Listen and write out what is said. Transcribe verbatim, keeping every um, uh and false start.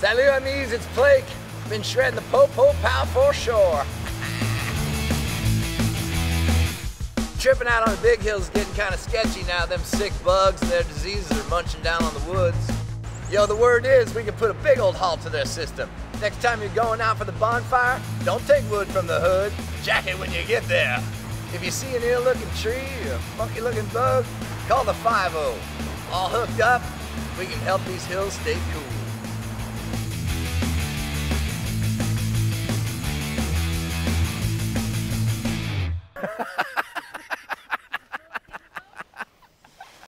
Salut amis, it's Plake. Been shredding the po-po pow for sure. Tripping out on the big hills is getting kind of sketchy now. Them sick bugs and their diseases are munching down on the woods. Yo, the word is we can put a big old halt to their system. Next time you're going out for the bonfire, don't take wood from the hood. Jack it when you get there. If you see an ill-looking tree or a funky-looking bug, call the five oh. All hooked up, we can help these hills stay cool.